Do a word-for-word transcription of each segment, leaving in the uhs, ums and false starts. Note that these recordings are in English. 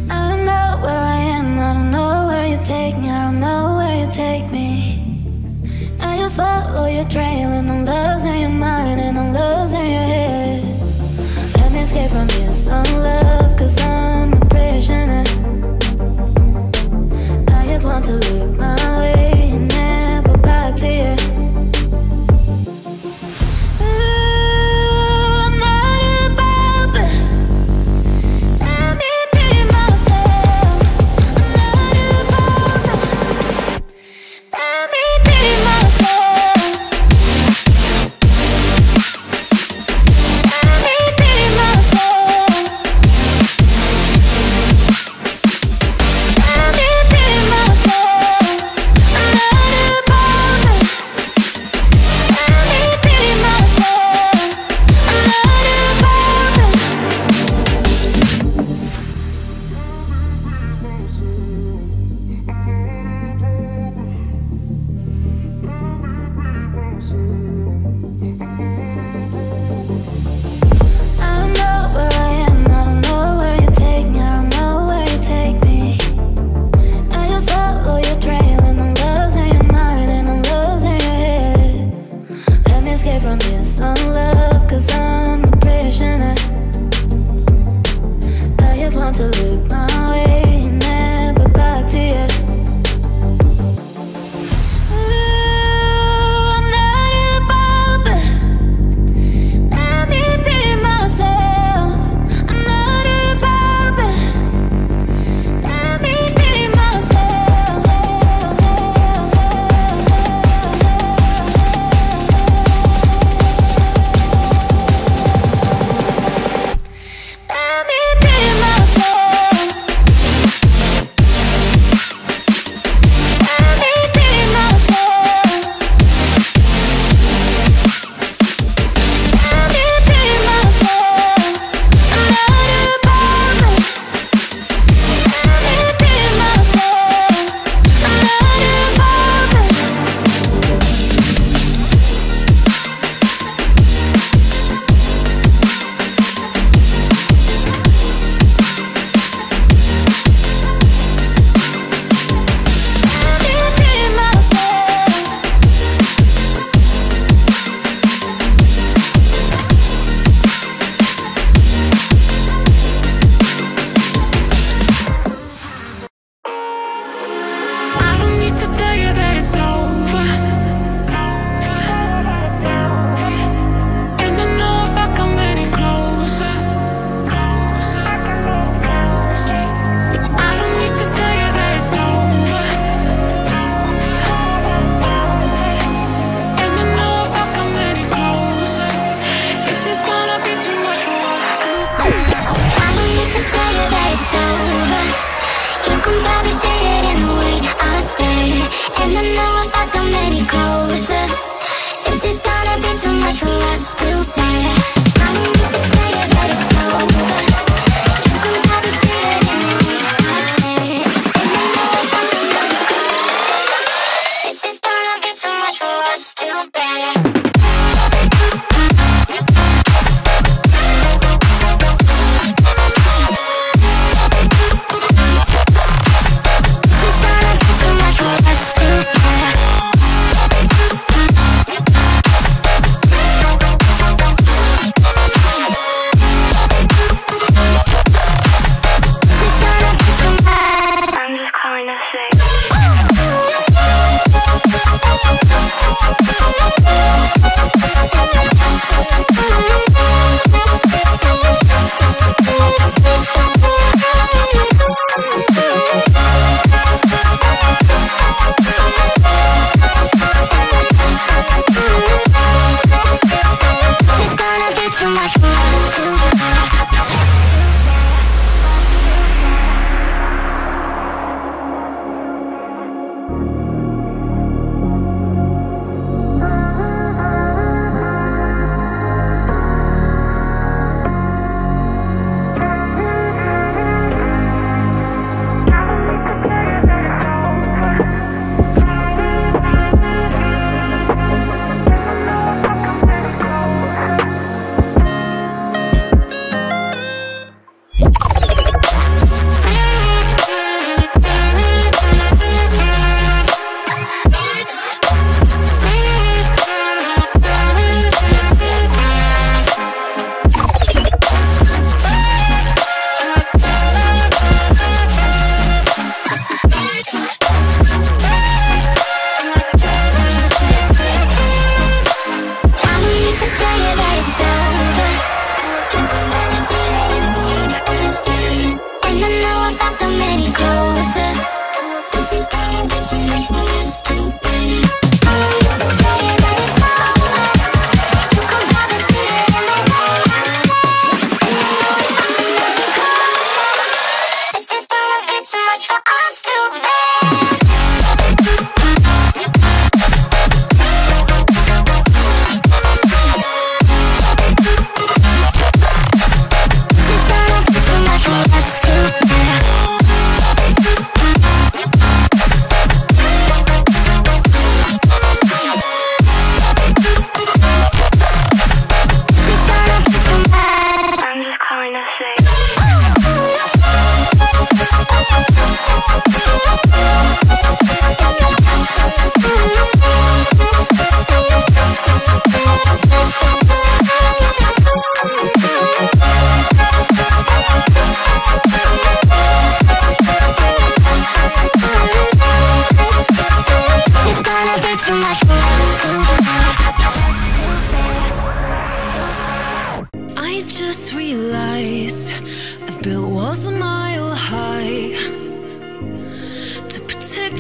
I don't know where I am, I don't know where you take me, I don't know where you take me. I just follow your trail and I'm losing your mind and I'm losing your head. Let me escape from this unlove, cause I'm a prisoner. I just want to look my way and never back to you. Let me be myself.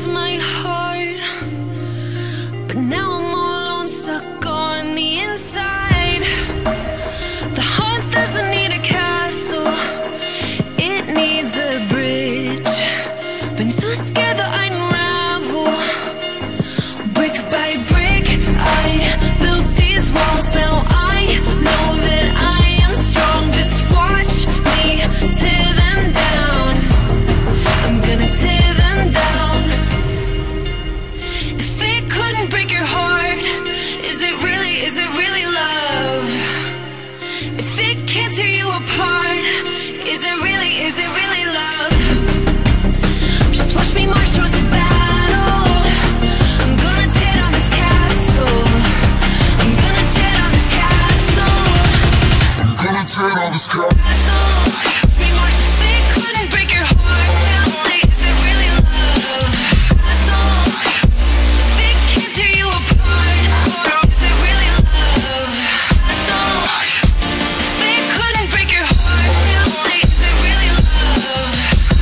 breaks my heart, but now I'm all alone, stuck on the inside. The heart doesn't need a castle, it needs a bridge. Been too scared that I'd unravel. Brick by brick, I built these walls. Now I know that I am strong. Just watch me tear them down. I'm gonna tear them down. If it couldn't break your heart, is it really, is it really love? If it can't tear you apart, is it really, is it really love? Just watch me march towards the battle. I'm gonna tear down this castle. I'm gonna tear down this castle. I'm gonna tear down this castle. Watch me march. If it couldn't break your heart, is it really love? If it can't tear you apart, is it really love? If it couldn't break your heart, is it really love?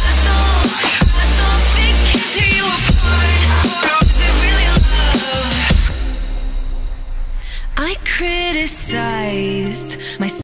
If it can't tear you apart, is it really love? I criticized myself.